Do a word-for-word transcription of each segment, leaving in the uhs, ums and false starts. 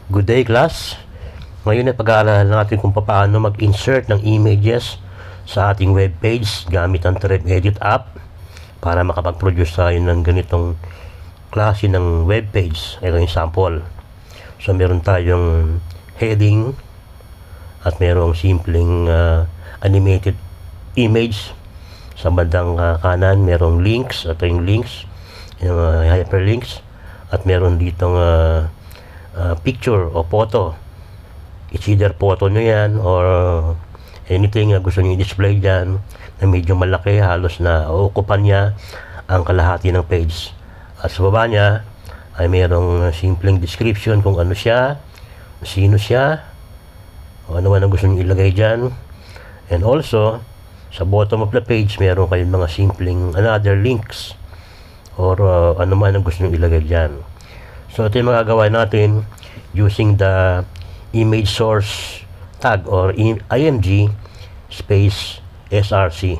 Good day, class! Ngayon ay pag-aaralan natin kung paano mag-insert ng images sa ating web page gamit ang TrebEdit app para makapag-produce tayo ng ganitong klase ng web page. Ito yung sample. So, meron tayong heading at merong simpleng uh, animated image. Sa bandang uh, kanan, merong links. Ito yung links, yung uh, hyperlinks. At meron ditong uh, Uh, picture o photo. It's either photo nyo yan or anything na gusto nyo i-display dyan na medyo malaki, halos na uukupan niya ang kalahati ng page. At sa baba niya ay mayroong simpleng description kung ano siya, sino siya, o ano man ang gusto nyo ilagay dyan. And also sa bottom of the page meron kayong mga simpleng another links or uh, ano man ang gusto nyo ilagay dyan. So, ito yung magagawa natin using the image source tag or img space src.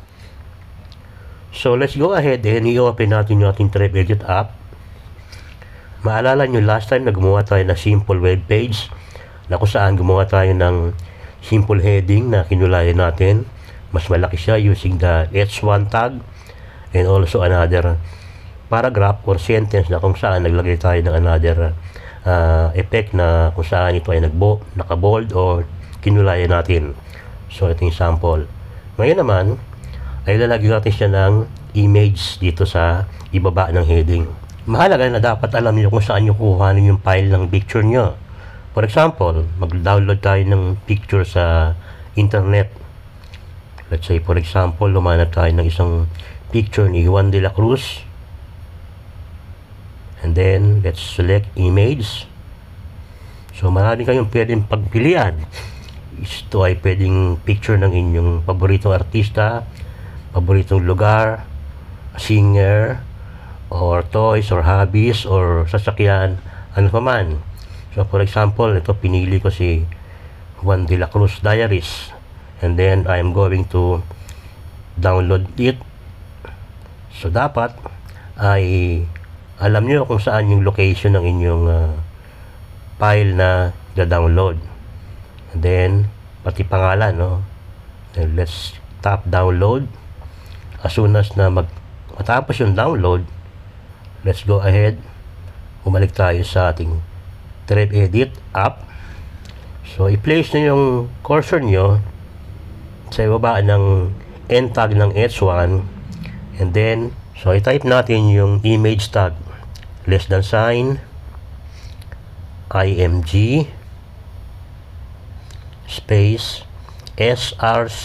So, let's go ahead and i-open natin yung ating TrebEdit app. Maalala nyo, last time na gumawa tayo ng simple web page na kung saan gumawa tayo ng simple heading na kinulayan natin. Mas malaki siya using the H one tag and also another paragraph or sentence na kung saan naglagay tayo ng another uh, effect na kung saan ito ay nagbo, nakabold or kinulayan natin. So, ito yung sample. Ngayon naman, ay lalagyan natin siya ng image dito sa ibaba ng heading. Mahalaga na dapat alam niyo kung saan nyo kuhanin yung file ng picture nyo. For example, mag-download tayo ng picture sa internet. Let's say, for example, lumanap tayo ng isang picture ni Juan de la Cruz. And then, let's select image. So, marami kayong pwedeng pagpilian. Ito ay pwedeng picture ng inyong paboritong artista, paboritong lugar, singer, or toys, or hobbies, or sasakyan, ano pa man. So, for example, ito pinili ko si Juan de la Cruz Diaries. And then, I'm going to download it. So, dapat ay alam nyo kung saan yung location ng inyong uh, file na da-download. And then, pati pangalan, no? Then, let's tap download. As soon as na mag matapos yung download, let's go ahead. Umalik tayo sa ating TrebEdit app. So, i-place nyo yung cursor nyo sa ibaba ng end tag ng H one. And then, so, i-type natin yung image tag. Less than sign img space src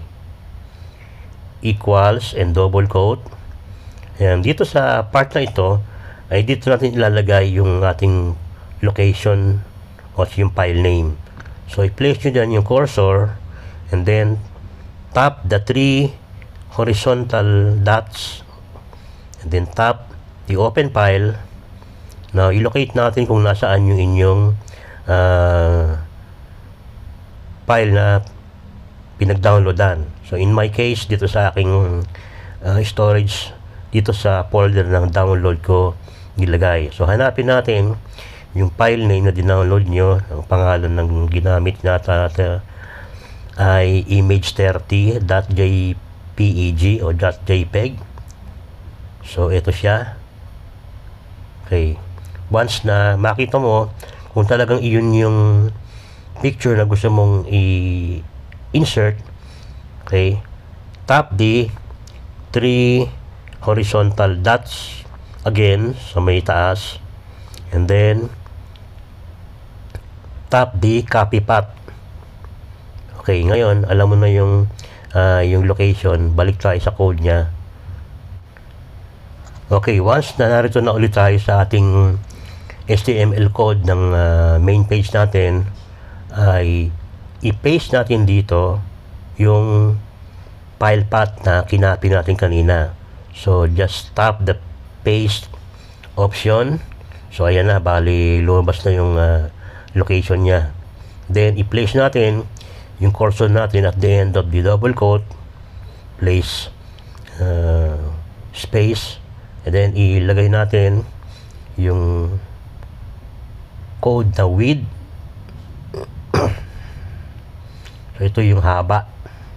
equals and double quote. And dito sa part na ito ay dito natin ilalagay yung ating location o yung file name. So, i-place nyo dyan yung cursor and then tap the three horizontal dots and then tap the open file. Now, i-locate natin kung nasaan yung inyong uh, file na pinag-downloadan. So, in my case, dito sa aking uh, storage, dito sa folder ng download ko nilagay. So, hanapin natin yung file name na dinownload nyo. Ang pangalan ng ginamit nata uh, ay image thirty dot j p e g o .jpeg. So, ito siya. Okay. Once na makita mo kung talagang iyon yung picture na gusto mong i-insert, okay, tap the three horizontal dots again sa may taas and then tap the copy path. Okay, ngayon alam mo na yung uh, yung location. Balik tayo sa code niya. Okay, once na narito na ulit tayo sa ating H T M L code ng uh, main page natin, ay i-paste natin dito yung file path na kinapi natin kanina. So, just tap the paste option. So, ayan na, bali lumabas na yung uh, location niya. Then, i-place natin yung cursor natin at the end of the double quote, place uh, space, and then ilagay natin yung code na width. So ito yung haba.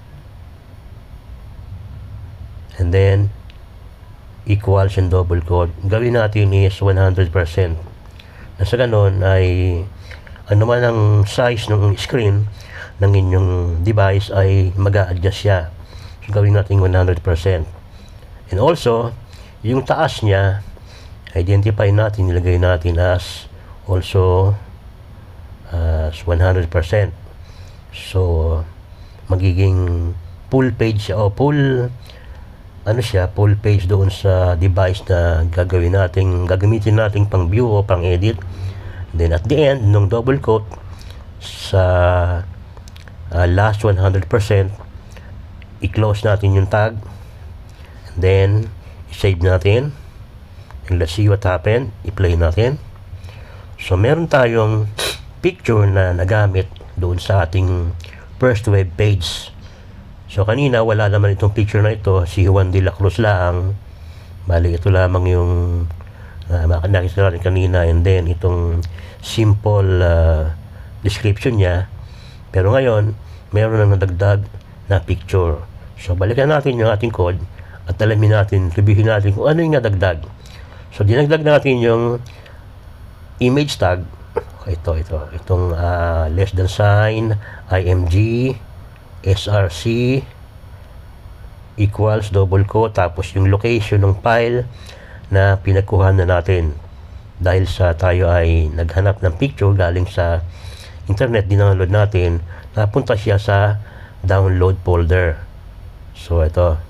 And then equals and double quote. Gawin natin is one hundred percent. Na sa ganun ay ano man ang size ng screen ng inyong device ay mag-a-adjust siya. So gawin natin one hundred percent. And also, yung taas niya, identify natin, nilagay natin as also as one hundred percent. So magiging full page o full ano siya, full page doon sa device na gagawin natin, gagamitin natin pang view o pang edit. Then at the end, nung double quote sa uh, last one hundred percent, i-close natin yung tag. And then, i-save natin. And let's see what happened. I-play natin. So, meron tayong picture na nagamit doon sa ating first web page. So, kanina, wala naman itong picture na ito. Si Juan de la Cruz lang. Bali, ito lamang yung uh, nakita natin kanina. And then, itong simple uh, description niya. Pero ngayon, meron nang nadagdag na picture. So, balikan natin yung ating code at alamin natin, reviewin natin kung ano yung nadagdag. So, dinagdag natin yung image tag. Ito, ito. Itong uh, less than sign, I M G, S R C equals double quote, tapos yung location ng file na pinagkuhan na natin dahil sa tayo ay naghanap ng picture galing sa internet, dindownload natin, napunta siya sa download folder. So ito,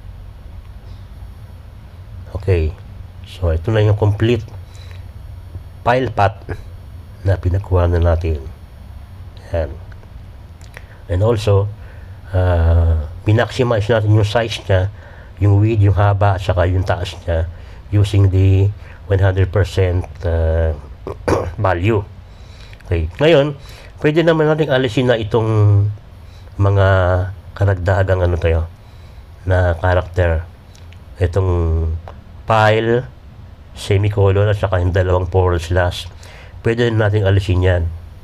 okay, so ito na yung complete file path na pinagkuha na natin. Yan. And also uh, pinaximize natin yung size niya, yung width, yung haba, at saka yung taas niya using the one hundred percent uh, value. Okay. Ngayon, pwede naman natin alisin na itong mga karagdagang ano tayo na character. Itong file, semicolon, at saka yung dalawang forward slash. Pwede natin alisin yan.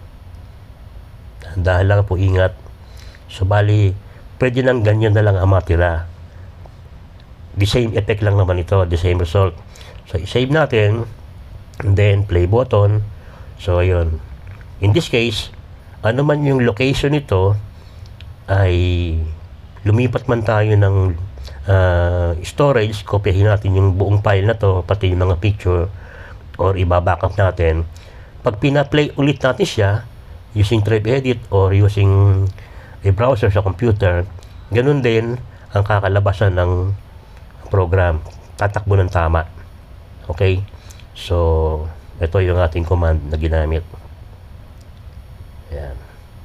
Dahil lang po ingat. So, bali, pwede nang ganyan na lang ang matira. The same effect lang naman ito, the same result. So, i-save natin, and then play button. So, ayun. In this case, ano man yung location nito, ay lumipat man tayo ng uh, storage, kopyahin natin yung buong file na to, pati yung mga picture, or iba-backup natin. Pag pina-play ulit natin siya, using TrebEdit or using a browser sa computer, ganun din ang kakalabasan ng program. Tatakbo ng tama. Okay? So, ito yung ating command na ginamit. Ayan.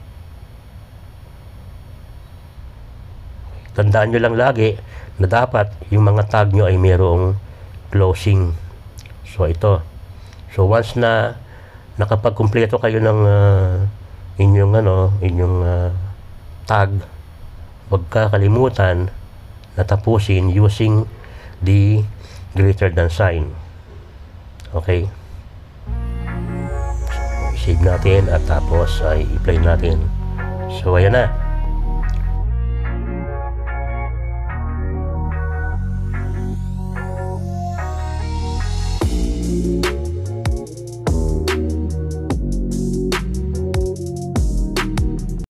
Tandaan nyo lang lagi na dapat yung mga tag nyo ay mayroong closing. So, ito. So, once na nakapag-kumpleto kayo ng uh, inyong ano, inyong uh, tag, huwag kakalimutan na tapusin using the greater than sign. Okay? So, save natin at tapos ay i-play natin. So, ayan na.